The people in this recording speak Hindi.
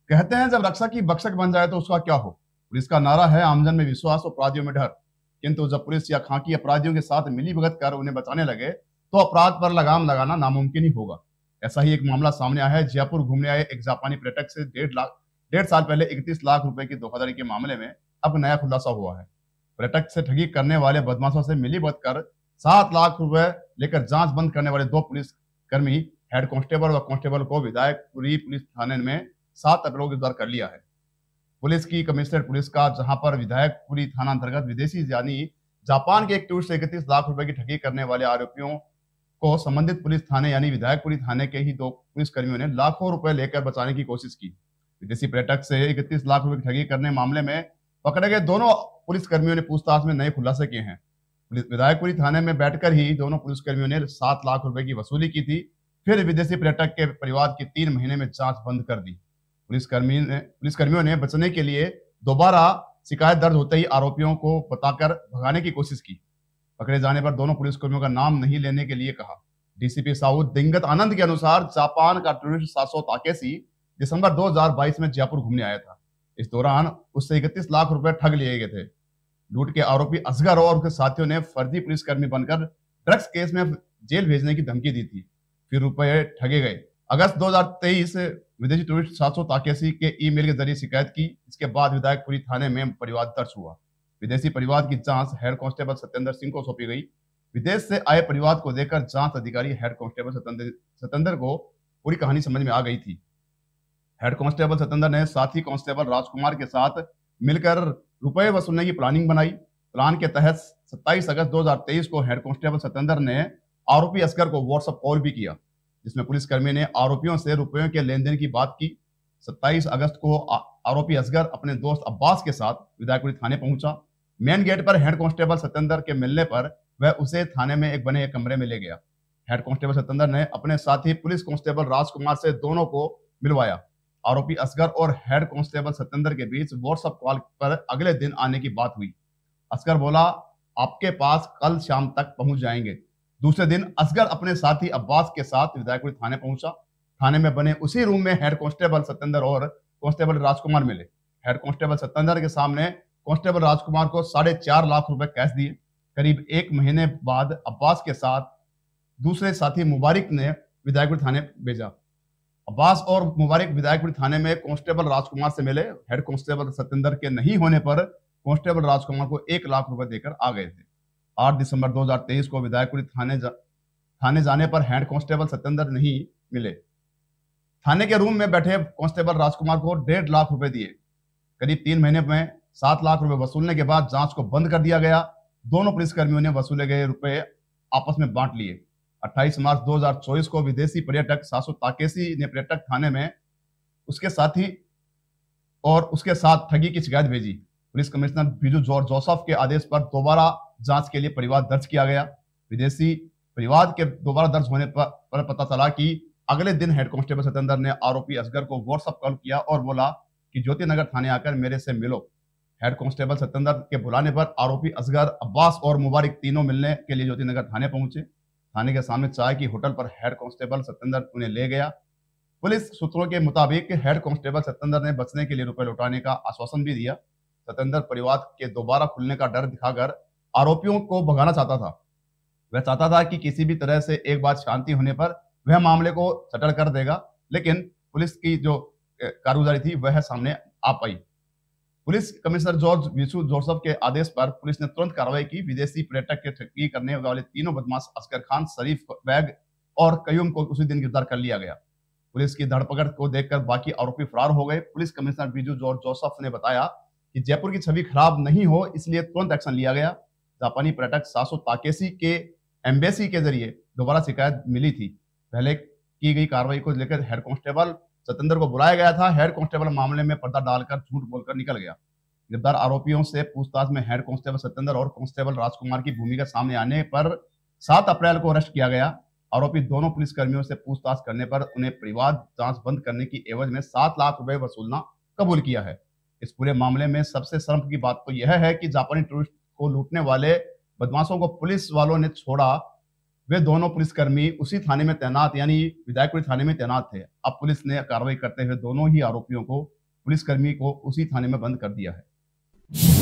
कहते हैं जब रक्षा की भक्षक बन जाए तो उसका क्या हो। पुलिस का नारा है आमजन में विश्वास और अपराधियों में डर। किंतु जब पुलिस या खाकी अपराधियों के साथ मिलीभगत कर उन्हें बचाने लगे तो अपराध पर लगाम लगाना नामुमकिन ही होगा। ऐसा ही एक मामला सामने आया है। जयपुर घूमने आए एक जापानी पर्यटक से 1.5 साल पहले 31 लाख रुपए की धोखाधड़ी के मामले में अब नया खुलासा हुआ है। पर्यटक से ठगी करने वाले बदमाशों से मिलीभगत कर 7 लाख रुपए लेकर जांच बंद करने वाले 2 पुलिस कर्मी, हेड कांस्टेबल व कांस्टेबल को विधायकपुरी पुलिस थाने में 7 अप्रैल को गिरफ्तार कर लिया है। पुलिस की कमिश्नरेट पुलिस का, जहां पर विधायकपुरी थाना अंतर्गत विदेशी यानी जापान के एक टूरिस्ट से 31 लाख रुपए की ठगी करने वाले आरोपियों को संबंधित पुलिस थाने यानी विधायकपुरी थाने के ही 2 पुलिस कर्मियों ने लाखों रुपए लेकर बचाने की कोशिश की। विदेशी पर्यटक से 31 लाख रुपए की ठगी करने मामले में पकड़े गए दोनों पुलिस कर्मियों ने पूछताछ में नए खुलासे किए हैं। विधायकपुरी थाने में बैठकर ही दोनों पुलिसकर्मियों ने 7 लाख रुपए की वसूली की थी। फिर विदेशी पर्यटक के परिवार की 3 महीने में जांच बंद कर दी। पुलिसकर्मियों ने बचने के लिए दोबारा शिकायत दर्ज होते ही आरोपियों को बताकर भगाने की कोशिश की। पकड़े जाने पर दोनों पुलिसकर्मियों का नाम नहीं लेने के लिए कहा। डीसीपी साउथ दिंगत आनंद के अनुसार जापान का टूरिस्ट सासो ताकेशी दिसंबर 2022 में जयपुर घूमने आया था। इस दौरान उससे 31 लाख रुपए ठग लिए गए थे। लूट के आरोपी असगर और उसके साथियों ने फर्जी पुलिसकर्मी बनकर ड्रग्स केस में जेल भेजने की धमकी दी थी, फिर रुपए ठगे गए। अगस्त 2023 विदेशी टूरिस्ट सासो ताकेशी के ईमेल के जरिए शिकायत की। इसके बाद विधायकपुरी थाने में परिवाद दर्ज हुआ। विदेशी परिवाद की जांच हेड कांस्टेबल सत्येंद्र सिंह को सौंपी गई। विदेश से आए परिवाद को देखकर जांच अधिकारी हेड कांस्टेबल सत्येंद्र को पूरी कहानी समझ में आ गई थी। हेड कांस्टेबल सत्येंद्र ने साथी कांस्टेबल राजकुमार के साथ मिलकर रुपए वसूलने की प्लानिंग बनाई। प्लान के तहत 27 अगस्त 2023 को हेड कांस्टेबल सत्येंद्र ने आरोपी असगर को व्हाट्सएप कॉल भी किया, जिसमें पुलिसकर्मी ने आरोपियों से रुपयों के लेन देन की बात की। 27 अगस्त को आरोपी असगर अपने दोस्त अब्बास के साथ विधायकपुरी थाने पहुंचा। मेन गेट पर हेड कांस्टेबल सत्येंद्र के मिलने पर वह उसे थाने में एक बने एक कमरे में ले गया। हेड कांस्टेबल सत्येंद्र ने अपने साथी पुलिस कांस्टेबल राजकुमार से दोनों को मिलवाया। आरोपी असगर और हेड कांस्टेबल सत्येंद्र के बीच व्हाट्सएप कॉल पर अगले दिन आने की बात हुई। असगर बोला, आपके पास कल शाम तक पहुंच जाएंगे। दूसरे दिन असगर अपने साथी अब्बास के साथ विधायकपुरी थाने पहुंचा। थाने में बने उसी रूम में हेड कांस्टेबल सत्येंद्र और कांस्टेबल राजकुमार मिले। हेड कांस्टेबल सत्येंद्र के सामने कांस्टेबल राजकुमार को 4.5 लाख रुपए कैश दिए। करीब 1 महीने बाद अब्बास के साथ दूसरे साथी मुबारक ने विधायकपुरी थाने भेजा। अब्बास और मुबारक विधायकपुरी थाने में कांस्टेबल राजकुमार से मिले। हेड कांस्टेबल सत्येंद्र के नहीं होने पर कांस्टेबल राजकुमार को 1 लाख रुपए देकर आ गए थे। 8 दिसंबर 2023 को विधायकपुरी थाने जाने पर हेड कांस्टेबल सत्येंद्र नहीं मिले। थाने के रूम में बैठे कांस्टेबल राजकुमार को 1.5 लाख रुपए दिए। करीब 3 महीने में 7 लाख रुपए वसूलने के बाद जांच को बंद कर दिया गया। दोनों पुलिसकर्मियों ने वसूले गए रुपए आपस में बांट लिए। 28 मार्च 2024 को विदेशी पर्यटक सासो ताकेशी ने पर्यटक थाने में उसके साथी और उसके साथ ठगी की शिकायत भेजी। पुलिस कमिश्नर बीजू जॉर्ज जोसेफ के आदेश पर दोबारा जांच के लिए परिवाद दर्ज किया गया। विदेशी परिवाद के दोबारा दर्ज होने पर पता चला कि अगले दिन हेड कांस्टेबल सत्येंद्र ने आरोपी असगर को व्हाट्सएप कॉल किया और बोला कि ज्योति नगर थाने आकर मेरे से मिलो। हेड कांस्टेबल सत्येंद्र के बुलाने पर आरोपी असगर, अब्बास और मुबारक तीनों मिलने के लिए ज्योति नगर थाने पहुंचे। थाने के सामने चाय की होटल पर हेड कांस्टेबल सत्येंद्र उन्हें ले गया। पुलिस सूत्रों के मुताबिक हेड कांस्टेबल सत्येंद्र ने बचने के लिए रुपए लौटाने का आश्वासन भी दिया। सत्येंद्र परिवार के दोबारा खुलने का डर दिखाकर आरोपियों को भगाना चाहता था। वह चाहता था कि किसी भी तरह से एक बार शांति होने पर वह मामले को सेटल कर देगा, लेकिन पुलिस की जो कारगुजारी थी वह सामने आ पाई। पुलिस कमिश्नर जॉर्ज विशु जोसेफ के आदेश पर पुलिस ने तुरंत कार्रवाई की। विदेशी पर्यटक के ठगी करने वाले तीनों बदमाश असगर खान, शरीफ बैग और कयूम को उसी दिन गिरफ्तार कर लिया गया। पुलिस की धरपकड़ को देखकर बाकी आरोपी फरार हो गए। पुलिस कमिश्नर बीजू जॉर्ज जोसेफ ने बताया कि जयपुर की छवि खराब नहीं हो, इसलिए तुरंत एक्शन लिया गया। जापानी पर्यटक सासो ताकेशी के एम्बेसी के जरिए दोबारा शिकायत मिली थी। पहले की गई कार्रवाई को लेकर हेड कांस्टेबल सत्येंद्र को बुलाया गया था। हेड कांस्टेबल मामले में पर्दा डालकर झूठ बोलकर निकल गया। गिरफ्तार आरोपियों से पूछताछ में हेड कांस्टेबल सत्येंद्र और कांस्टेबल राजकुमार की भूमिका सामने आने पर 7 अप्रैल को अरेस्ट किया गया। आरोपी दोनों पुलिसकर्मियों से पूछताछ करने पर उन्हें परिवाद जांच बंद करने की एवज में 7 लाख रुपए वसूलना कबूल किया है। इस पूरे मामले में सबसे शर्म की बात तो यह है कि जापानी टूरिस्ट को लूटने वाले बदमाशों को पुलिस वालों ने छोड़ा। वे दोनों पुलिसकर्मी उसी थाने में तैनात यानी विधायकपुरी थाने में तैनात थे। अब पुलिस ने कार्रवाई करते हुए दोनों ही आरोपियों को पुलिसकर्मी को उसी थाने में बंद कर दिया है।